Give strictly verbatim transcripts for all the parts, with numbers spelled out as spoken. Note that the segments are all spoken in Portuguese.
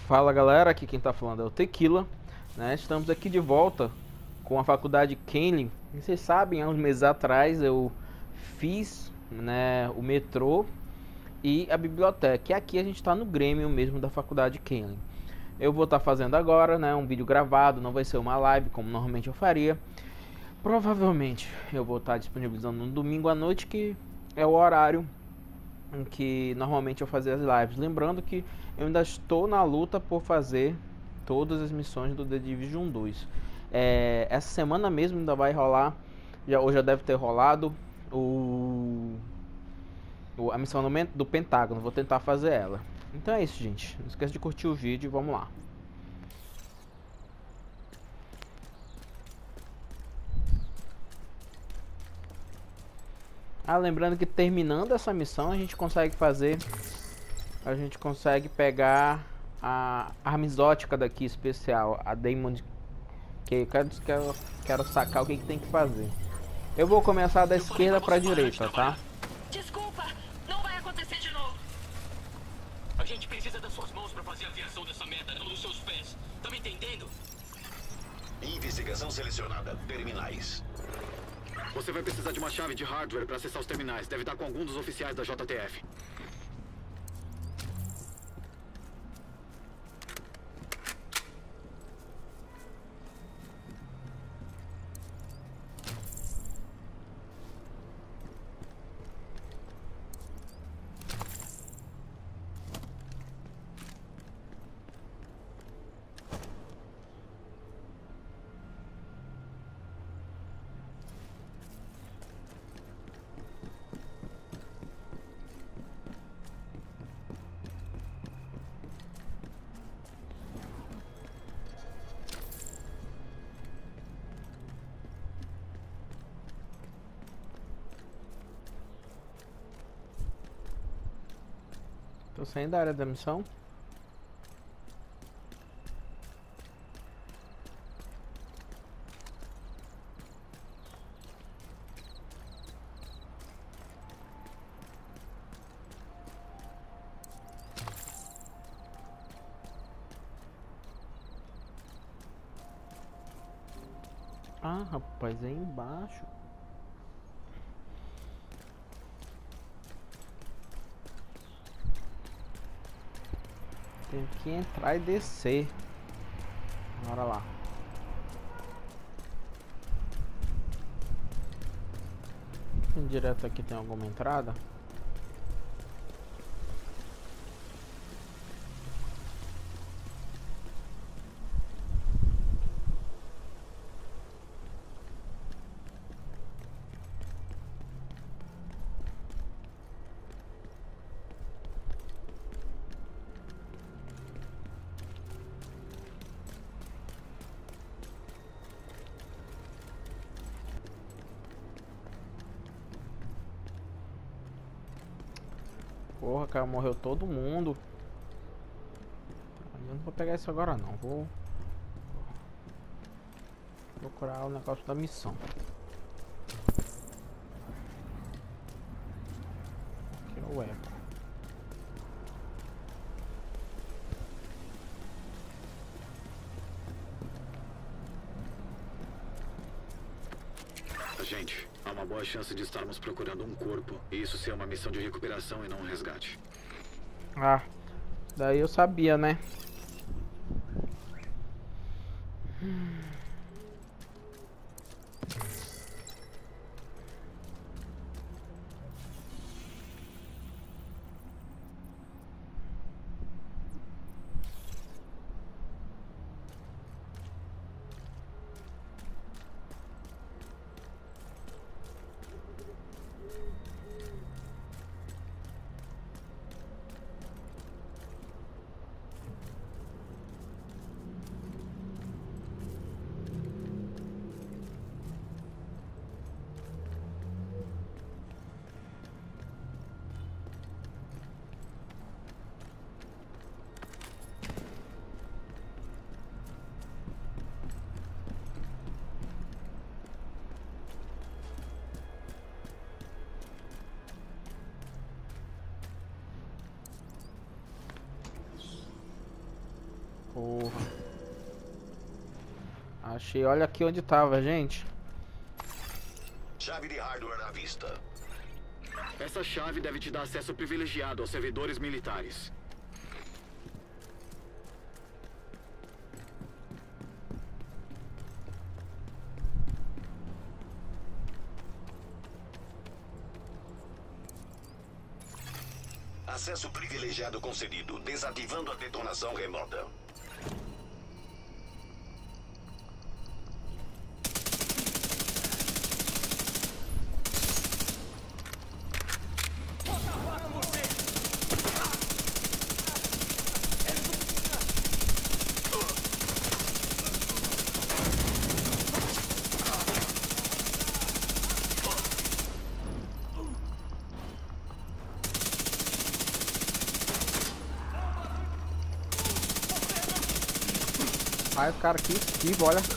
Fala galera, aqui quem tá falando é o Tequila, né? Estamos aqui de volta com a faculdade Kenley. Vocês sabem, há uns meses atrás eu fiz, né, o metrô e a biblioteca. E aqui a gente está no Grêmio mesmo da faculdade Kenley. Eu vou estar tá fazendo agora, né, um vídeo gravado, não vai ser uma live como normalmente eu faria. Provavelmente eu vou estar tá disponibilizando no domingo à noite, que é o horário em que normalmente eu fazia as lives. Lembrando que eu ainda estou na luta por fazer todas as missões do The Division dois. É, essa semana mesmo ainda vai rolar, já, ou já deve ter rolado, o, o, a missão do, do Pentágono. Vou tentar fazer ela. Então é isso, gente. Não esqueça de curtir o vídeo e vamos lá. Ah, lembrando que terminando essa missão a gente consegue fazer, a gente consegue pegar a arma exótica daqui especial, a Diamond, que eu quero, quero, quero sacar o que, que tem que fazer. Eu vou começar da esquerda para a direita, tá? Desculpa, não vai acontecer de novo. A gente precisa das suas mãos para fazer a aviação dessa merda, não dos seus pés. Tá me entendendo? Investigação selecionada. Terminais. Você vai precisar de uma chave de hardware para acessar os terminais. Deve estar com algum dos oficiais da J T F. Tô saindo da área da missão. Ah, rapaz, é embaixo. Tem que entrar e descer. Bora lá. Direto aqui tem alguma entrada? Porra, cara, morreu todo mundo. Eu não vou pegar isso agora não. Vou procurar o negócio da missão. Aqui é o eco. Gente, há uma boa chance de estarmos procurando um corpo, e isso ser uma missão de recuperação e não um resgate. Ah, daí eu sabia, né? Porra. Achei, olha aqui onde tava, gente. Chave de hardware à vista. Essa chave deve te dar acesso privilegiado aos servidores militares. Acesso privilegiado concedido, desativando a detonação remota. Ai, o cara aqui esquiva, olha.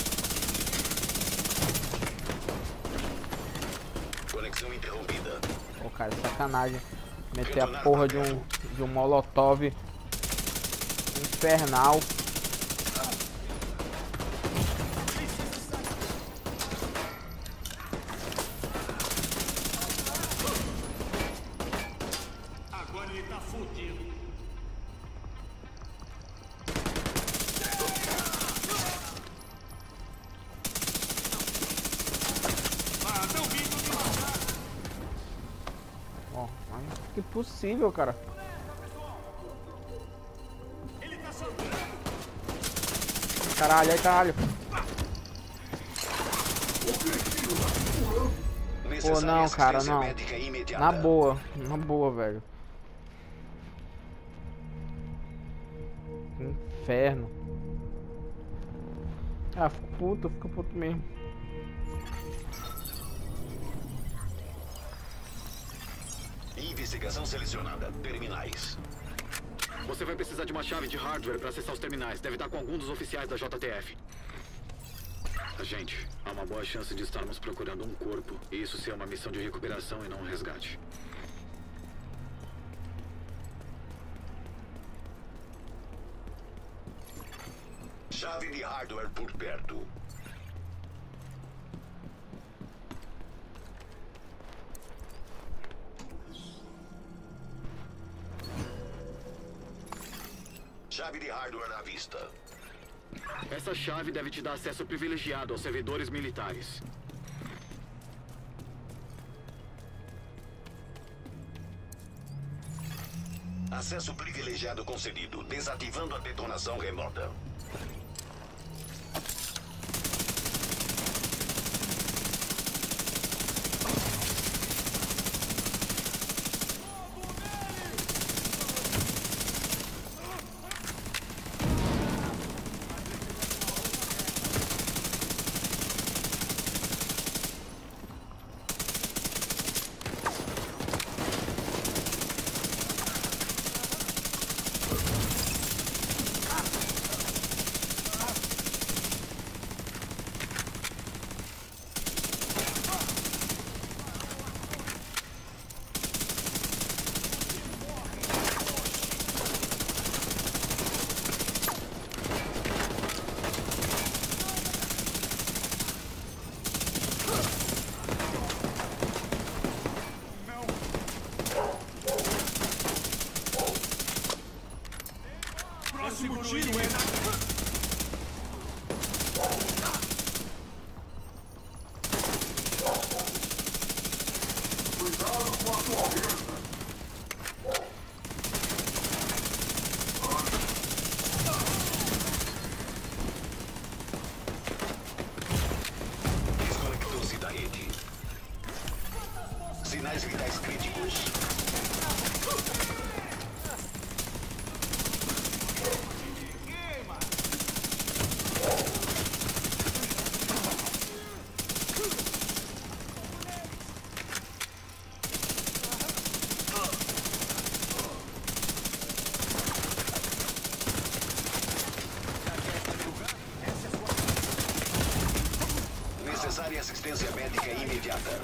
Conexão interrompida. Ô, cara, sacanagem. Meter a porra de um, de um molotov infernal. Agora ele tá fudido. Que possível, cara. Caralho, aí caralho. Pô, não, cara, não. Na boa, na boa, velho. Inferno. Ah, fico puto, fico puto mesmo. Investigação selecionada. Terminais. Você vai precisar de uma chave de hardware para acessar os terminais. Deve estar com algum dos oficiais da J T F. Agente, há uma boa chance de estarmos procurando um corpo. E isso ser uma missão de recuperação e não um resgate. Chave de hardware por perto. Chave de hardware à vista. Essa chave deve te dar acesso privilegiado aos servidores militares. Acesso privilegiado concedido, desativando a detonação remota. Próximo tiro é na... Cuidado com a torreta. Desconectou-se da rede. Sinais vitais críticos. Necessária assistência médica imediata.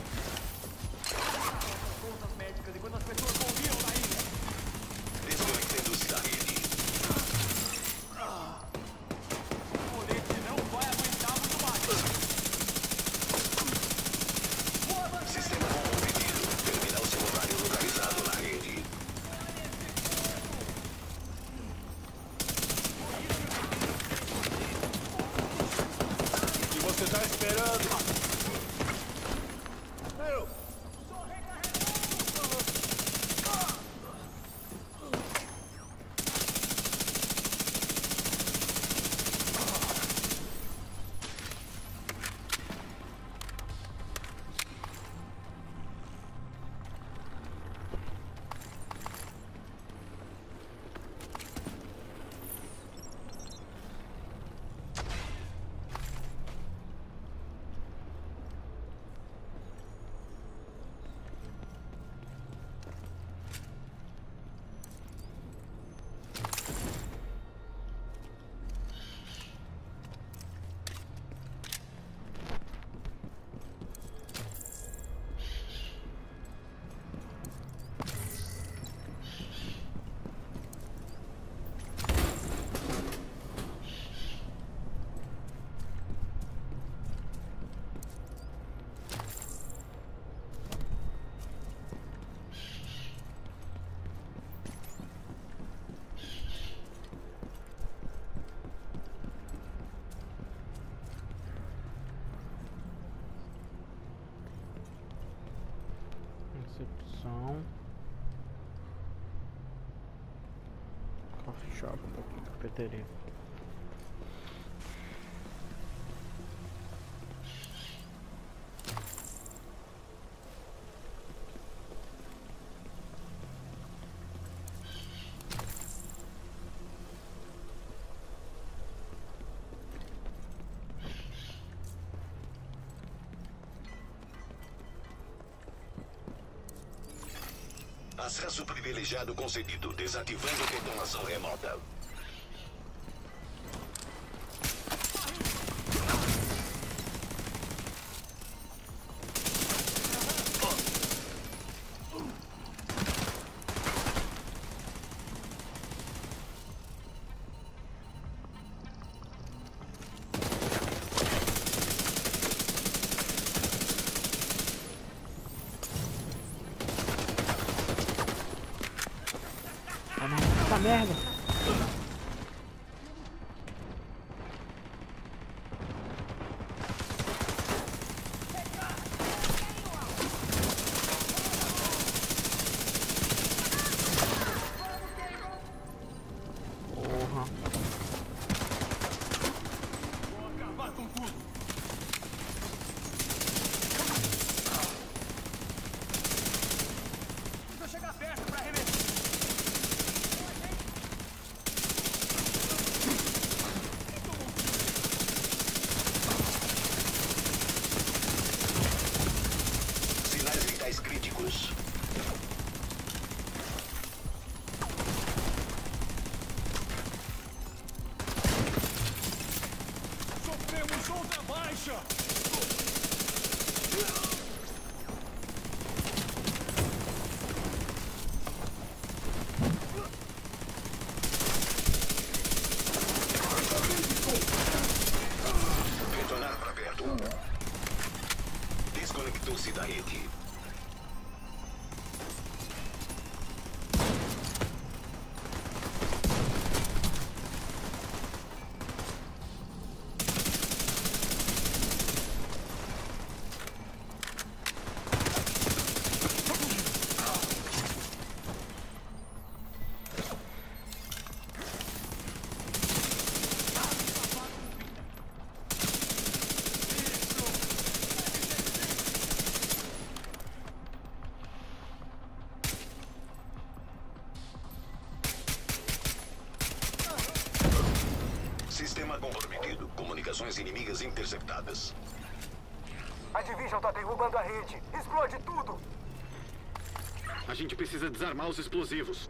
Contas médicas enquanto as pessoas morriam na ilha. Desconectando-se da rede. Recepção. Coffee shop, um pouquinho, cafeteria. Acesso privilegiado concedido. Desativando detonação remota. Essa merda. Porra. Vou acabar com tudo. Precisa chegar perto pra arremessar. Sinais vitais críticos. Sofremos outra baixa. Retornar para perto. Desconectou-se da rede. Sistema comprometido. Comunicações inimigas interceptadas. A Division tá derrubando a rede. Explode tudo! A gente precisa desarmar os explosivos.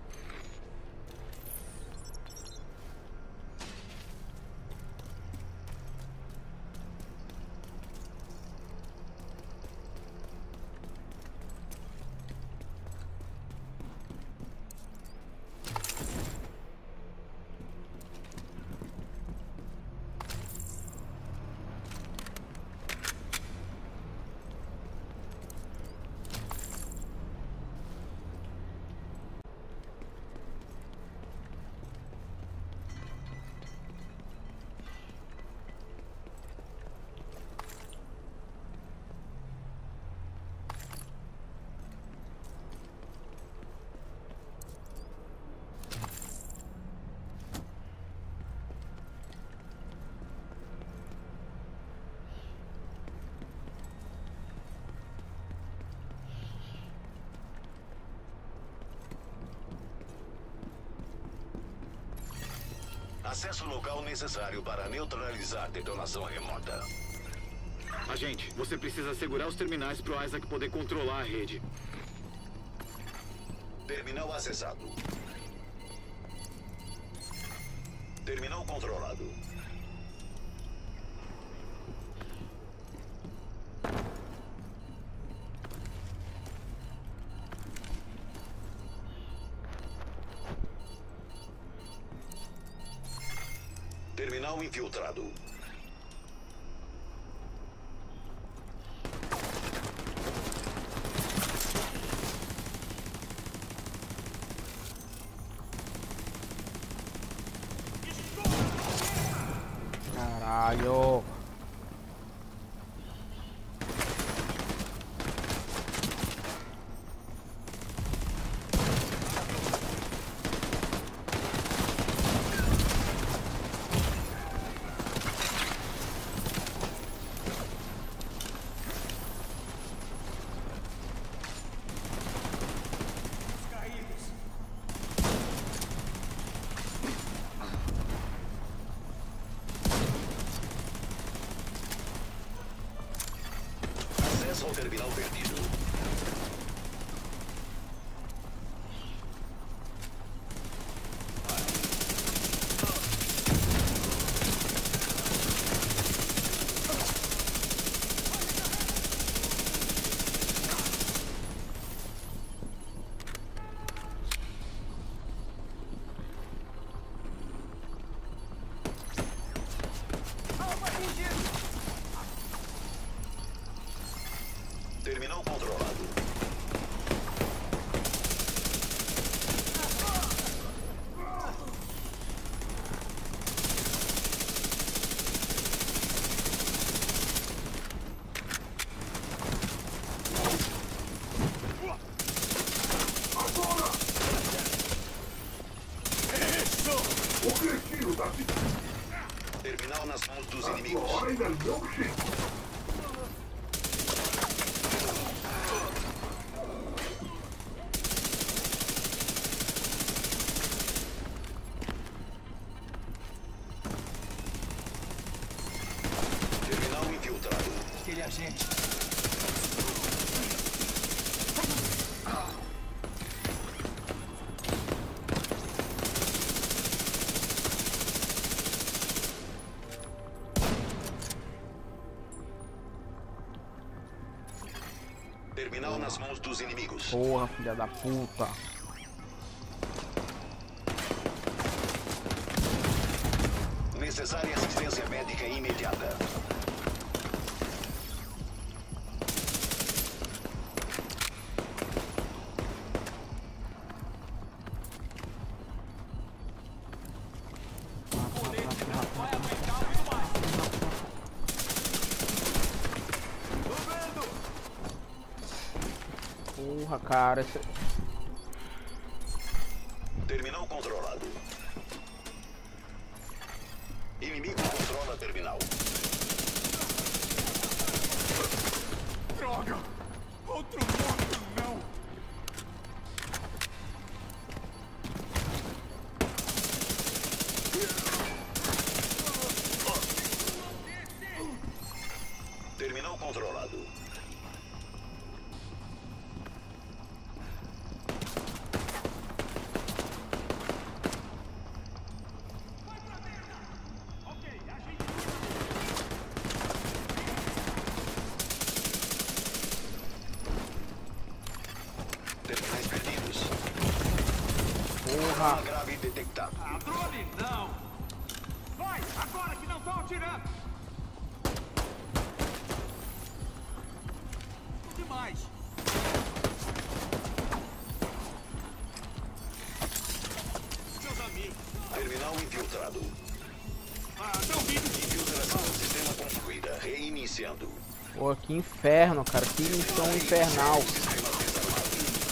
Acesso local necessário para neutralizar detonação remota. Agente, você precisa segurar os terminais para o Isaac poder controlar a rede. Terminal acessado. Terminal controlado. Terminal infiltrado. Caralho. Acesso ao terminal perdido. Terminal controlado. Terminal nas mãos dos inimigos. Terminal infiltrado. Aquele agente. Terminal nas mãos dos inimigos. Porra, filha da puta. Necessária assistência médica imediata. Porra, cara. Esse... Terminal controlado. Inimigo controla terminal. Droga! Outro morto, não! Terminal controlado. Terminais perdidos. Porra. Grave detectado. Ah, drone, não! Vai! Agora que não estão atirando! Demais! Seus amigos! Terminal infiltrado. Ah, estão vindo! Infiltração do sistema concluída. Reiniciando. Pô, que inferno, cara. Que missão infernal. Sistema desarmado.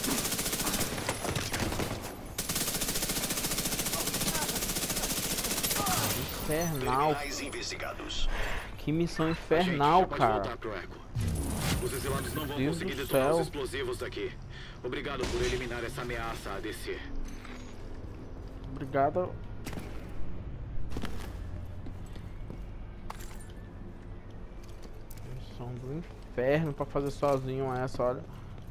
Infernal. Terminais investigados. Que missão infernal, Pode cara. voltar pro Echo. Os exilados não vão Deus conseguir do detonar céu. os explosivos daqui. Obrigado por eliminar essa ameaça a descer. Obrigado. Missão do inferno pra fazer sozinho essa, olha.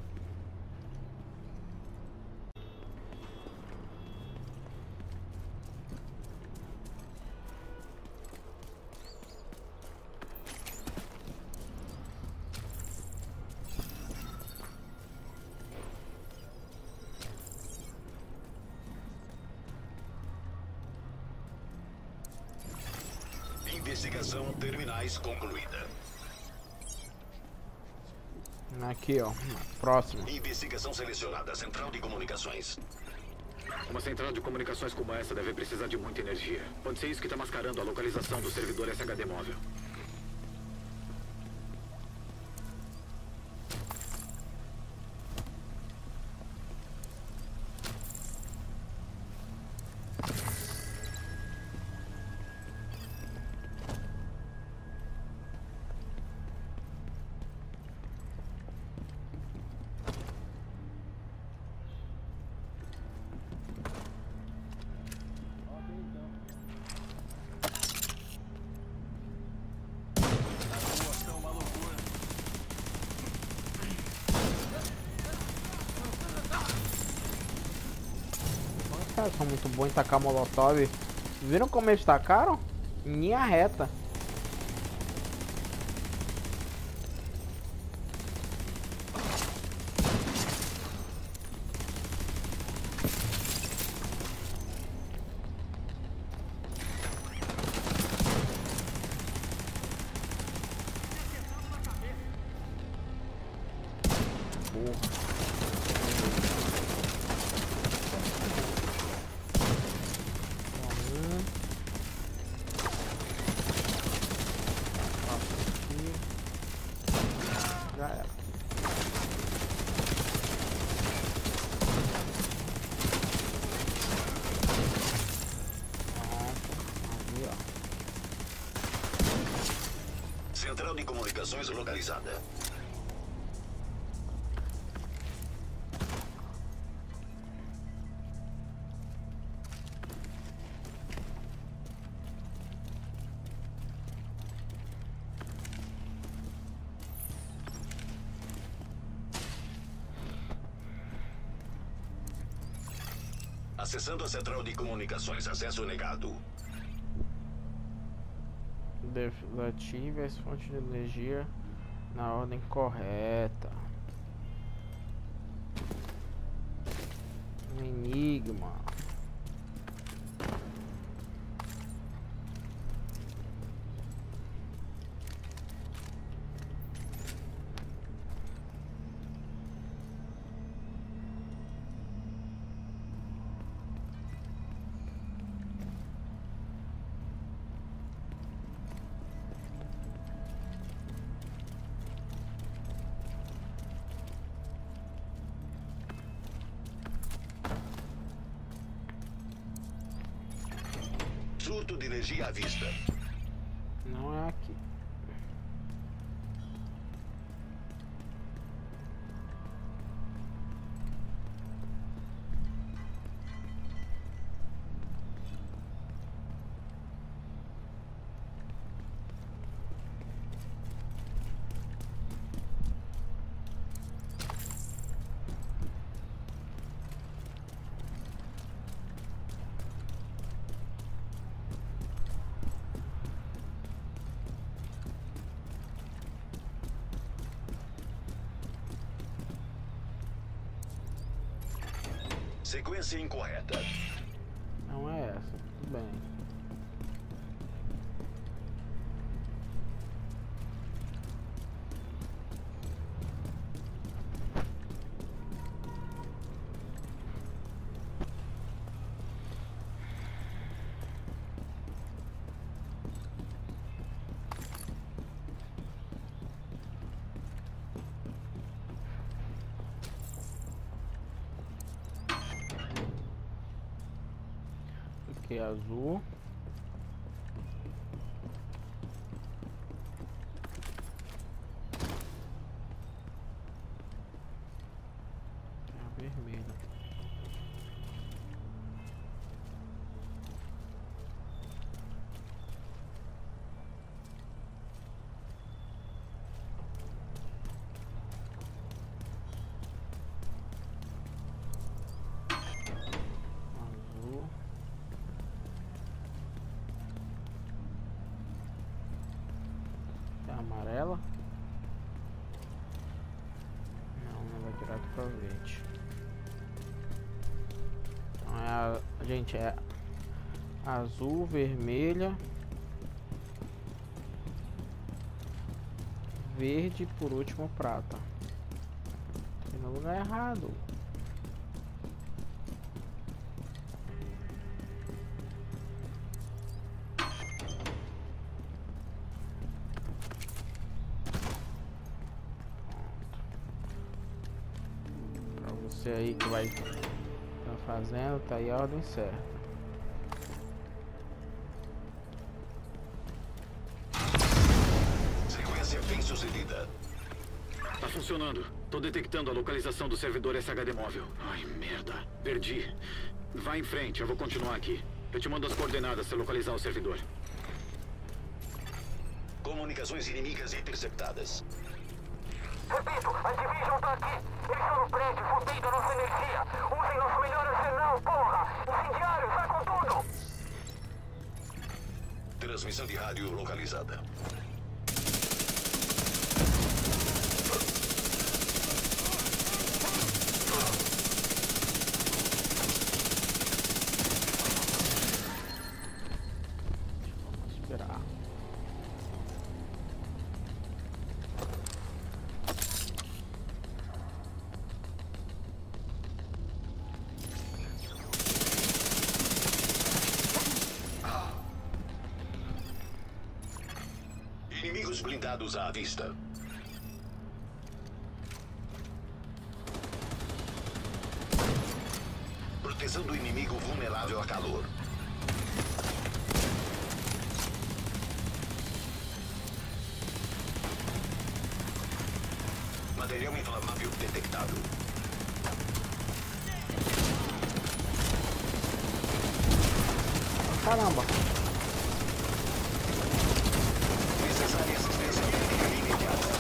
Investigação terminais concluída. Aqui, ó. Próximo. Investigação selecionada. Central de comunicações. Uma central de comunicações como essa deve precisar de muita energia. Pode ser isso que está mascarando a localização do servidor S H D móvel. Os caras são muito bons em tacar molotov. Viram como eles tacaram? Em linha reta. Já era. Ali, ó. Central de comunicações localizada. Acessando a central de comunicações. Acesso negado. Desative as fontes de energia na ordem correta. Enigma. Surto de energia à vista. Não é aqui. Sequência incorreta. Não é essa. Tudo bem. Aqui é azul. É vermelho. gente, é azul, vermelha, verde, por último prata. Tô no lugar errado. Pra você aí que vai tá fazendo, tá aí a ordem certa. Bem sucedida. Tá funcionando. Tô detectando a localização do servidor S H D móvel. Ai, merda. Perdi. Vai em frente, eu vou continuar aqui. Eu te mando as coordenadas se localizar o servidor. Comunicações inimigas interceptadas. Repito, a Division tá aqui. Eles estão no prédio, fudendo a nossa energia. Usem nosso melhor arsenal, porra! Incendiários, vai com tudo! Transmissão de rádio localizada. Inimigos blindados à vista. Proteção do inimigo vulnerável a calor. Material inflamável detectado. Caramba. Necessária assistência médica imediata.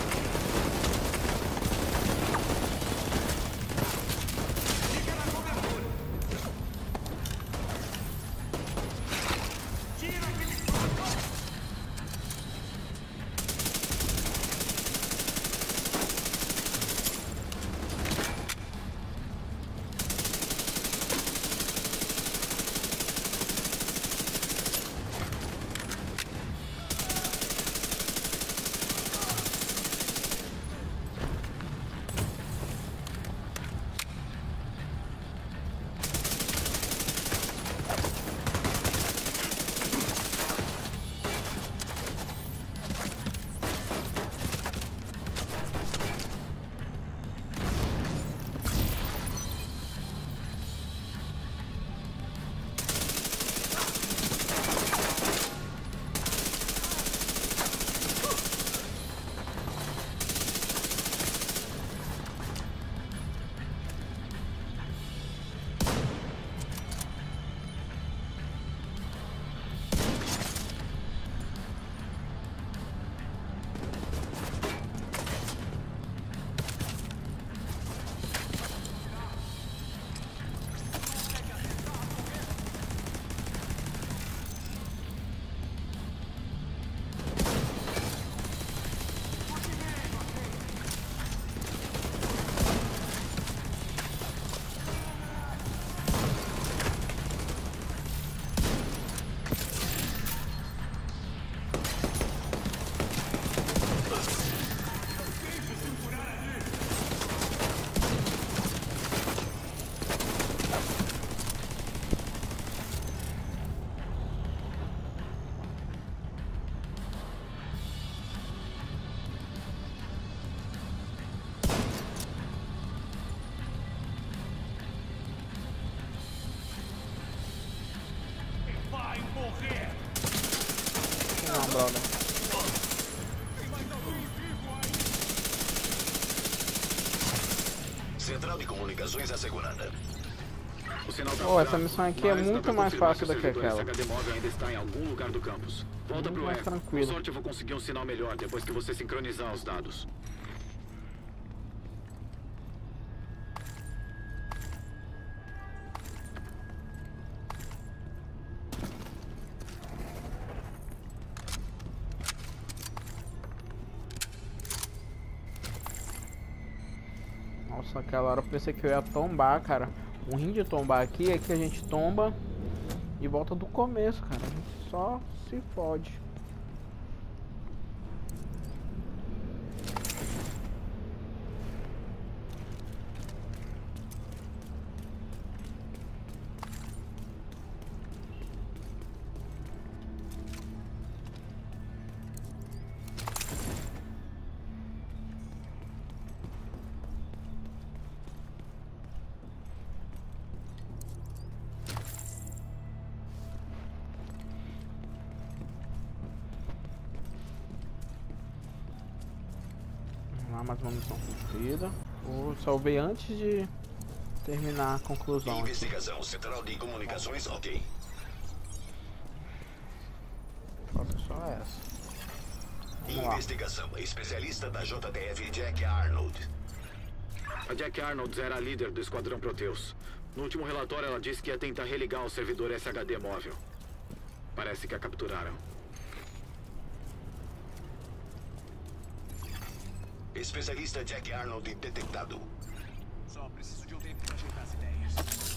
Não, brother. Central de comunicações assegurada. O sinal tá Oh, essa fraco, missão aqui é mas dá muito pra mais confirmar fácil que o do que servidor aquela. S H D móvel ainda está em algum lugar do campus. Volta Muito pro mais eco. Com tranquilo. sorte eu vou conseguir um sinal melhor depois que você sincronizar os dados. Nossa, aquela hora eu pensei que eu ia tombar, cara. O ruim de tombar aqui é que a gente tomba E volta do começo, cara. A gente só se fode. Mais uma missão cumprida. Eu salvei antes de terminar a conclusão. Investigação, aqui. Central de comunicações, ok. Falta só essa. Vamos Investigação, lá. Especialista da J T F, Jack Arnold. A Jack Arnold era a líder do Esquadrão Proteus. No último relatório ela disse que ia tentar religar o servidor S H D móvel. Parece que a capturaram. Especialista Jack Arnold detectado. Só preciso de um tempo para ajeitar as ideias.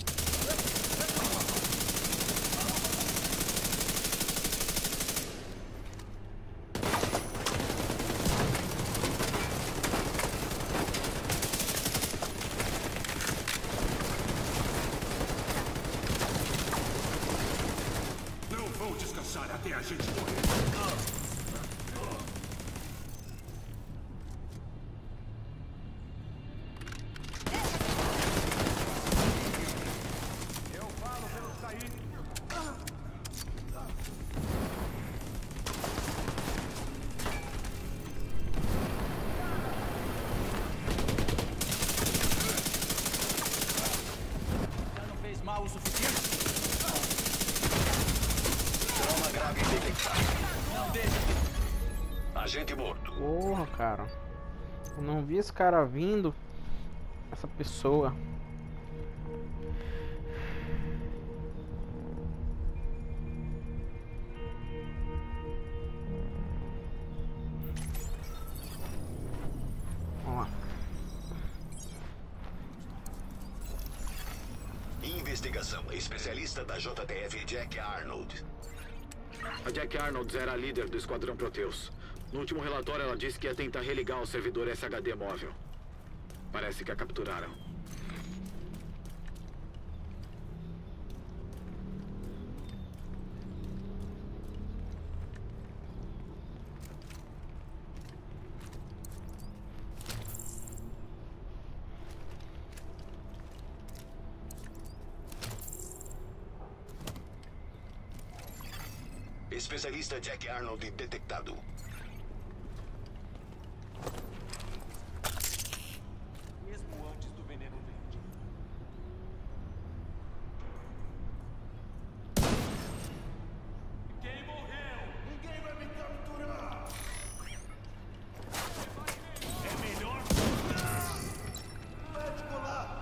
Não vou descansar até a gente morrer. O suficiente? Trauma grave detectado. Não deixa. Agente morto. Porra, cara. Eu não vi esse cara vindo. Essa pessoa. Vamos lá. Investigação. Especialista da J T F, Jack Arnold. A Jack Arnold era a líder do Esquadrão Proteus. No último relatório ela disse que ia tentar religar o servidor S H D móvel. Parece que a capturaram. Especialista Jack Arnold detectado. Mesmo antes do veneno verde. Quem morreu? Ninguém vai me capturar. É melhor. Médico lá.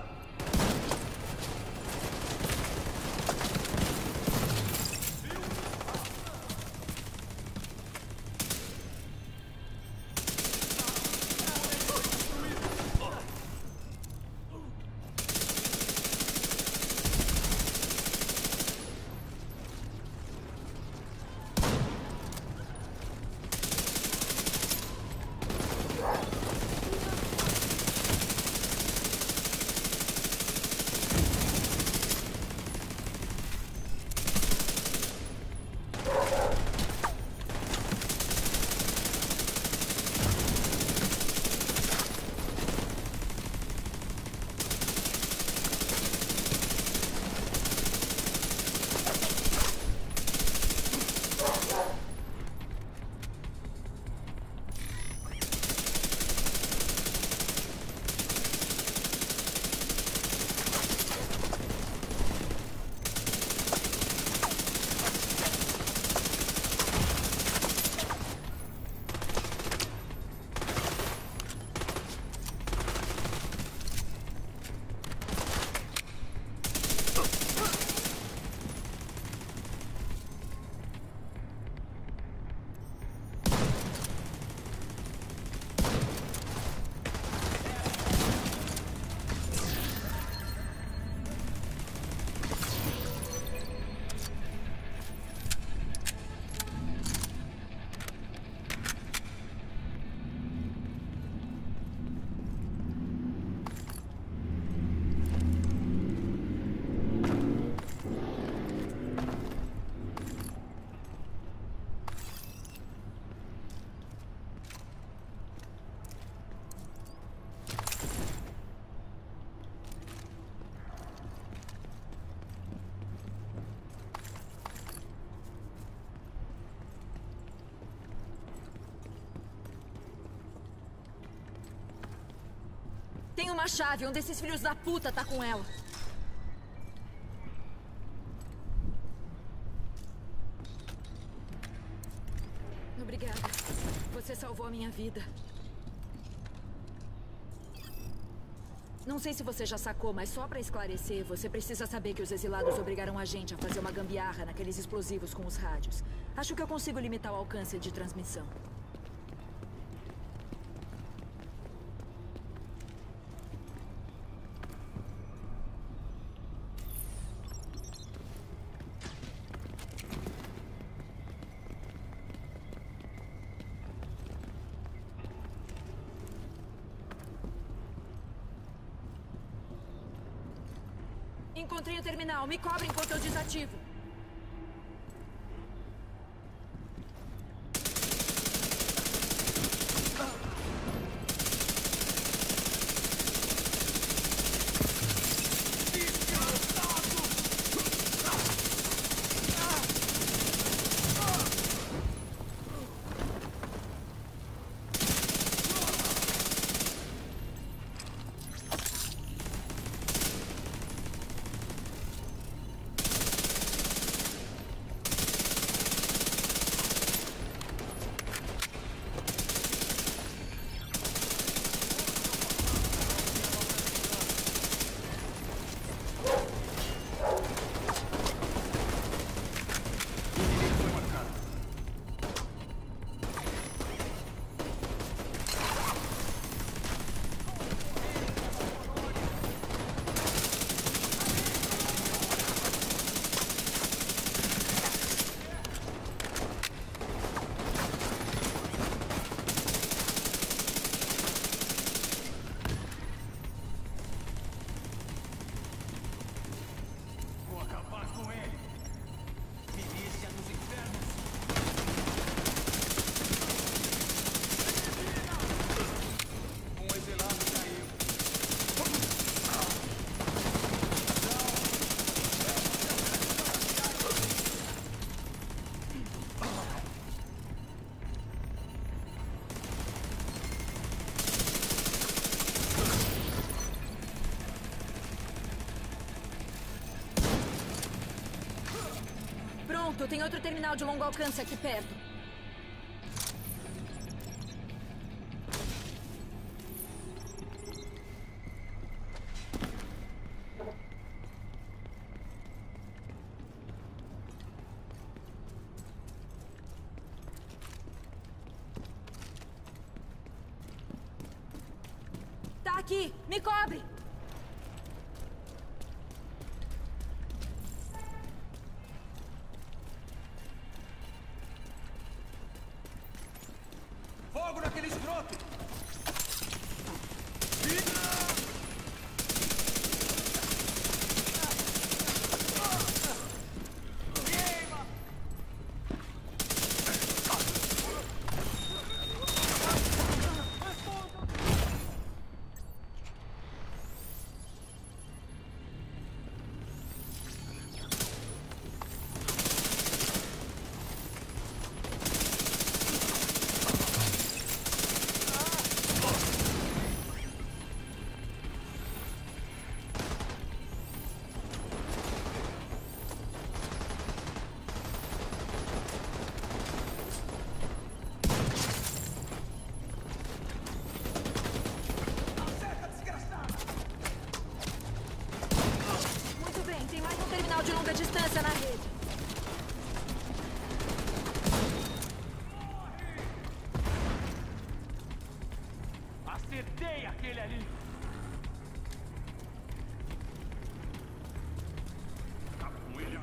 Tem uma chave. Um desses filhos da puta tá com ela. Obrigada. Você salvou a minha vida. Não sei se você já sacou, mas só pra esclarecer, você precisa saber que os exilados obrigaram a gente a fazer uma gambiarra naqueles explosivos com os rádios. Acho que eu consigo limitar o alcance de transmissão. Encontrei o terminal. Me cobre enquanto eu desativo. Pronto, tem outro terminal de longo alcance aqui perto. Tá aqui, me cobre! Fogo naquele escroto! De longa distância na rede. Acertei aquele ali. Tá com ele.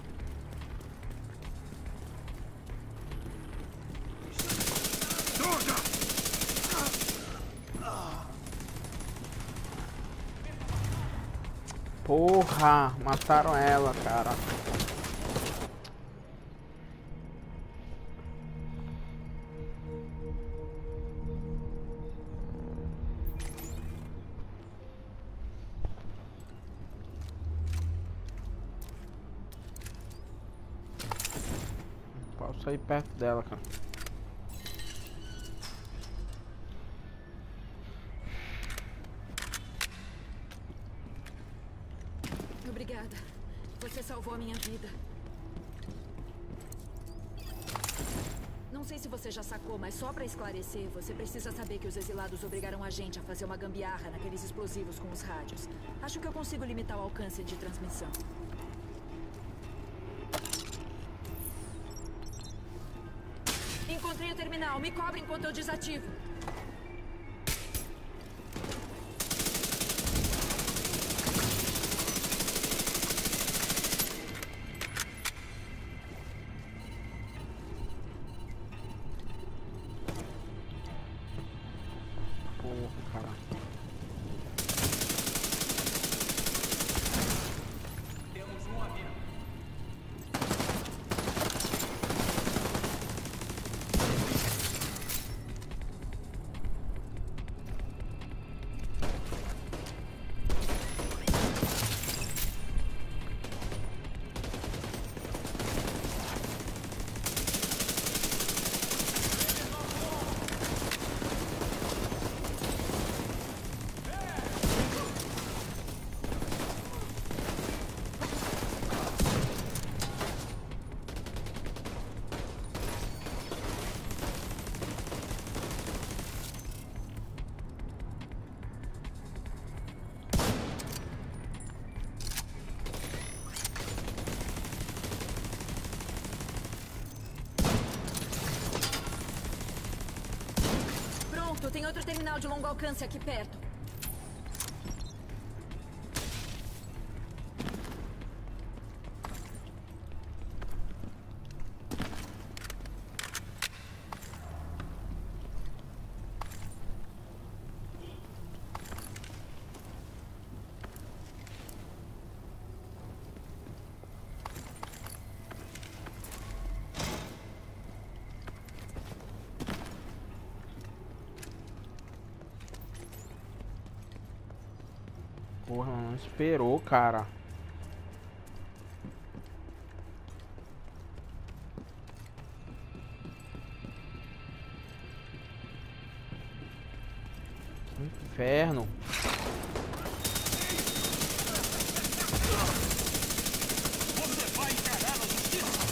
Porra, mataram ela, cara. Não posso sair perto dela, cara. a minha vida. Não sei se você já sacou, mas só pra esclarecer, você precisa saber que os exilados obrigaram a gente a fazer uma gambiarra naqueles explosivos com os rádios. Acho que eu consigo limitar o alcance de transmissão. Encontrei o terminal. Me cobre enquanto eu desativo. Tem outro terminal de longo alcance aqui perto. Porra, não esperou, cara. Que inferno. Você vai encarar a justiça!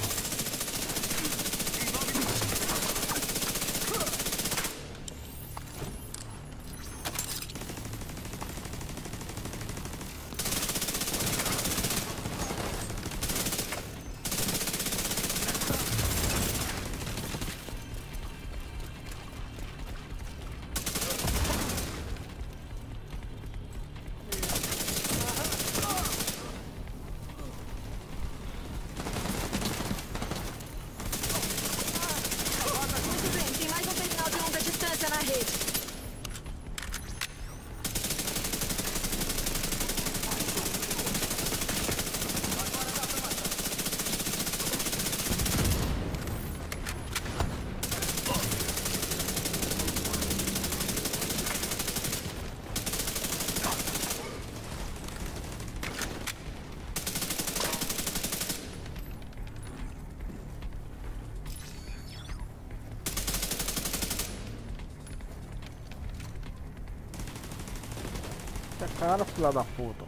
Cara, filha da puta.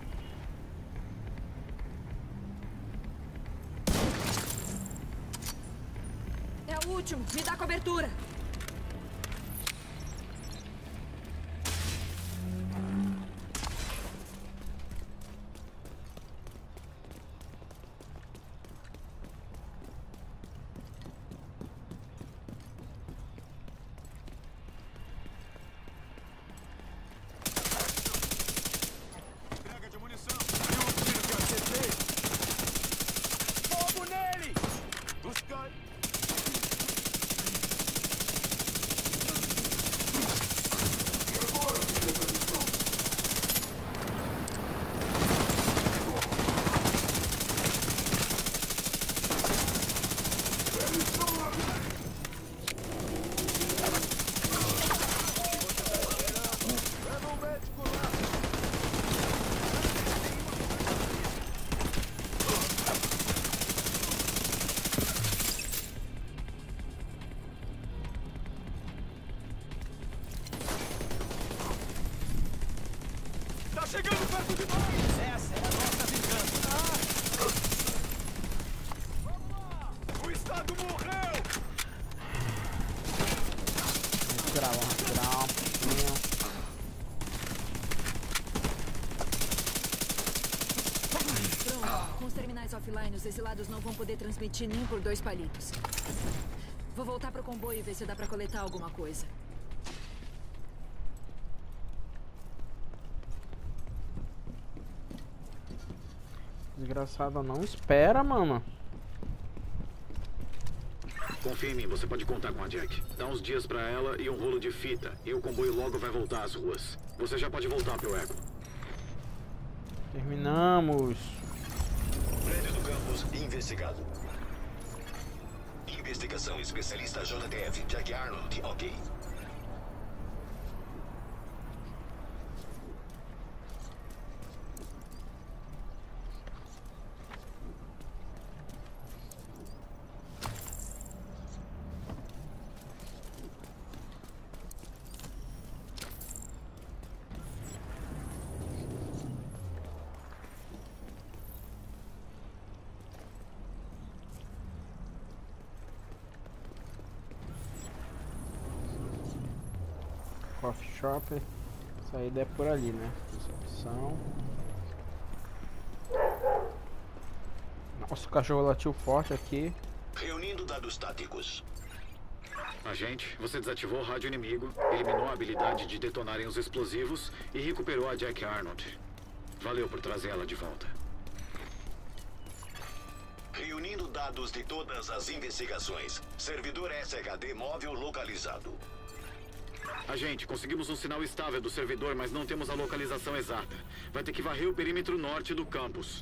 É o último. Me dá cobertura. Chegando perto demais! Essa é a nossa vingança! respirar, vamos respirar um pouquinho. Pronto. Com os terminais offline, os exilados não vão poder transmitir nem por dois palitos. Vou voltar pro comboio e ver se dá pra coletar alguma coisa. Desgraçada não espera, mano. Confia em mim, você pode contar com a Jack. Dá uns dias pra ela e um rolo de fita, e o comboio logo vai voltar às ruas. Você já pode voltar pro Echo. Terminamos. Prédio do campus investigado. Investigação especialista J T F, Jack Arnold, ok. Coffee shop. Saída é por ali, né? Recepção. Nossa, o cachorro latiu forte aqui. Reunindo dados táticos. Agente, você desativou o rádio inimigo, eliminou a habilidade de detonarem os explosivos e recuperou a Jack Arnold. Valeu por trazer ela de volta. Reunindo dados de todas as investigações. Servidor S H D móvel localizado. Agente, conseguimos um sinal estável do servidor, mas não temos a localização exata. Vai ter que varrer o perímetro norte do campus.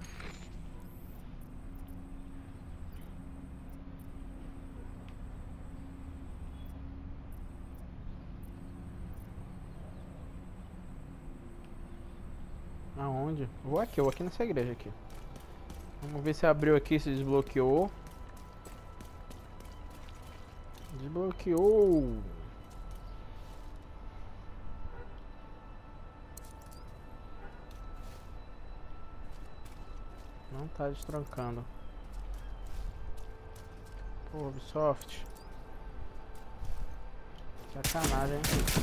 Aonde? Vou aqui, eu vou aqui nessa igreja aqui. Vamos ver se abriu aqui, se desbloqueou. Desbloqueou. Não tá destrancando. Pô, Ubisoft. Sacanagem, hein?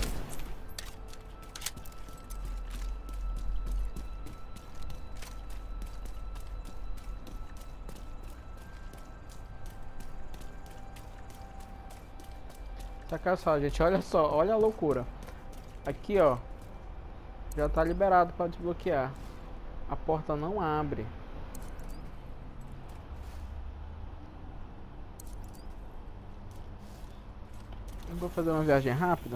Saca só, gente, olha só, olha a loucura. Aqui, ó, já tá liberado para desbloquear. A porta não abre. Eu vou fazer uma viagem rápida.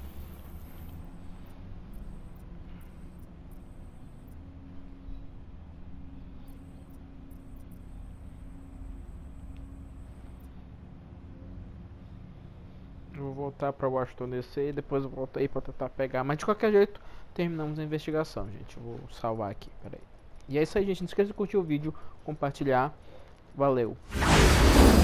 Eu vou voltar para Washington D C e depois eu volto aí para tentar pegar. Mas de qualquer jeito, terminamos a investigação, gente. Eu vou salvar aqui, peraí. E é isso aí, gente. Não esqueça de curtir o vídeo, compartilhar. Valeu!